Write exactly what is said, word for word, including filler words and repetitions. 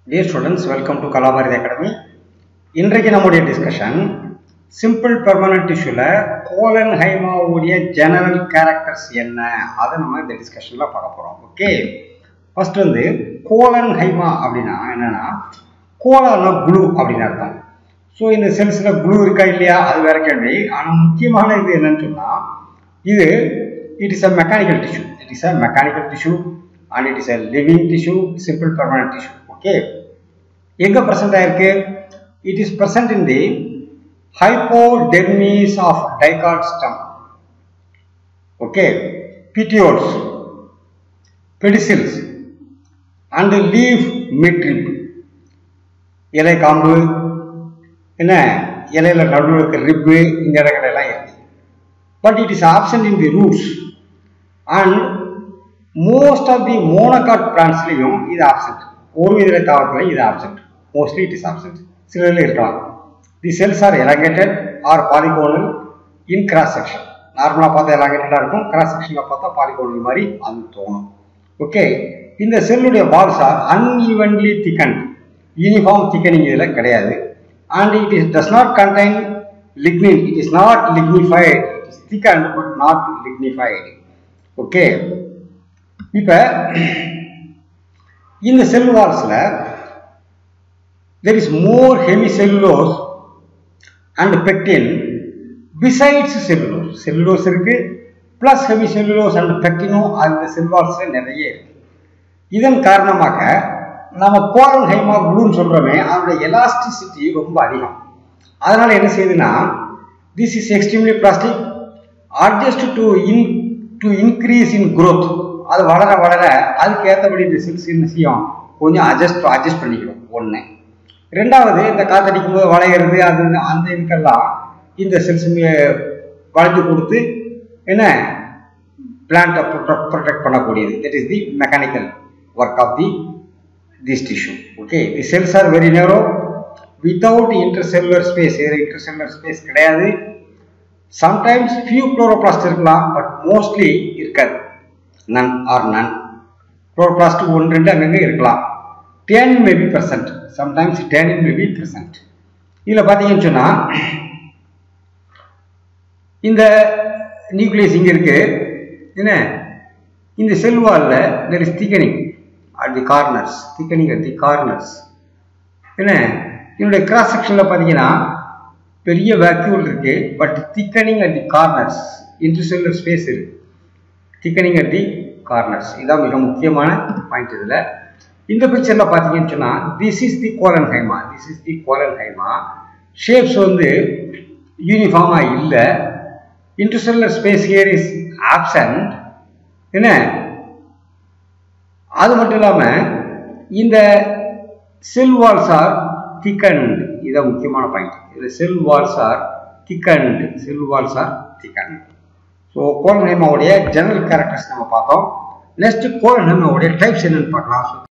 Dear students, welcome to Kalabharathy Academy. இன்றைக்கு நம்முடைய discussion simple permanent டிஷ்யூல கோலன்ஹைமா உடைய ஜெனரல் கேரக்டர்ஸ் என்ன அதை நம்ம இந்த டிஸ்கஷன்ல பார்க்க போறோம். ஓகே, ஃபர்ஸ்ட் வந்து கோலன்ஹைமா அப்படின்னா என்னன்னா, கோலானா குளூ அப்படின்னு அர்த்தம். ஸோ இந்த செல்ஸ்ல குளூ இருக்கா இல்லையா அது வேற கேள்வி. ஆனால் முக்கியமான இது என்னன்னு சொன்னா, இது it is a mechanical tissue. It is a mechanical tissue and it is a living tissue, simple permanent tissue. Okay, எங்க present ஆயிருக்கு? It is present in the hypodermis of dicot stem. Okay, petioles, pedicels and leaf midrib. இலை காம்பு என்ன இலையில நடுவில் இருக்க ரிப்பு இந்த இடங்கள் எல்லாம் இருக்கு. But it is absent in the roots and most of the monocot plants லையும் இது absent. ஒரு வித தாவரத்துல இது absent. Mostly it is absent. சிலரில் இருக்கலாம். The cells are elongated or polygonal in cross section. நார்மலா பார்த்தா elongated இருக்கும், cross sectionல பார்த்தா polygonal மாதிரி அது தோணும். ஓகே, இந்த செல்லுடைய walls are unevenly thickened. Uniform thickening இதுல கிடையாது. And it is does not contain lignin. It is not lignified. It is thickened but not lignified. Okay. இப்ப இந்த செல் வால்ஸ்ல there is more hemicellulose and pectin besides cellulose. cellulose இருக்கு plus hemicellulose and pectinum அந்த செல் வால்ஸ்ல நிறைய இருக்கு. இதன் காரணமாக நம்ம கோலன்ஹைமா குளூன்னு சொல்றோமே, அதோட எலாஸ்டிசிட்டி ரொம்ப அதிகம். அதனால என்ன செய்யுதுன்னா, this is extremely plastic, adjust to in to increase in growth. அது வளர வளர அதுக்கு ஏற்றபடி இந்த செல்ஸ் என்ன செய்யும், கொஞ்சம் அட்ஜஸ்ட் அட்ஜஸ்ட் பண்ணிக்கணும். ஒன்று. ரெண்டாவது, இந்த காத்தடிக்கும் போது வளையிறது அது அந்த இதுக்கெல்லாம் இந்த செல்ஸ் வளைஞ்சு கொடுத்து என்ன பிளான்ட்டை ப்ரொடெக்ட் பண்ணக்கூடியது. That is the mechanical work of the this tissue. Okay, the cells are very narrow without intercellular space. Intercellular space கிடையாது. சம்டைம்ஸ் ஃபியூ குளோரோபிளாஸ்ட் இருக்கலாம், பட் மோஸ்ட்லி இருக்காது. none or none. Chloroplast ஒன்று ரெண்டு அங்கங்க இருக்கலாம். ten may be present. Sometimes ten may be present. இதுல பாத்தீங்கன்னு சொன்னா, இந்த நியூக்ளியஸ் இங்க இருக்கு என்ன, இந்த செல் வால்ல there is thickening at the corners. thickening at the corners என்ன, இதனுடைய கிராஸ் செக்ஷன்ல பாத்தீங்கன்னா பெரிய வேக்யூல் இருக்கு, but thickening at the corners. intercellular space இருக்கு, thickening at the corners. இதான் மிக முக்கியமான பாயிண்ட். இதுல இந்த பிக்சர்ல பாத்தீங்கன்னு சொன்னா, this is the collenchyma. this is the collenchyma. Shapes வந்து யூனிஃபார்மா இல்ல. Intercellular space here is absent என்ன. அது மட்டும் இல்லாம இந்த செல் வால்ஸ் ஆர் thickened. இதான் முக்கியமான பாயிண்ட். இந்த cell walls are thickened. Cell walls are thickened. So கோலன்ஹைமாவுடைய ஜெனரல் கேரக்டர்ஸ் நம்ம பார்த்தோம். நெக்ஸ்ட் கோலன்ஹைமாவுடைய டைப்ஸ் என்னன்னு பார்க்கலாம்.